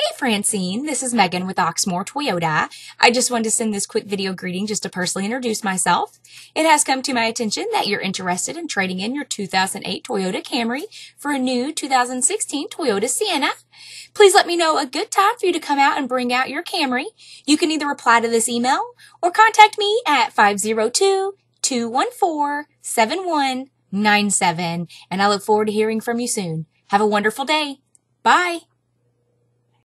Hey Francine, this is Megan with Oxmoor Toyota. I just wanted to send this quick video greeting just to personally introduce myself. It has come to my attention that you're interested in trading in your 2008 Toyota Camry for a new 2016 Toyota Sienna. Please let me know a good time for you to come out and bring out your Camry. You can either reply to this email or contact me at 502-214-7197, and I look forward to hearing from you soon. Have a wonderful day. Bye.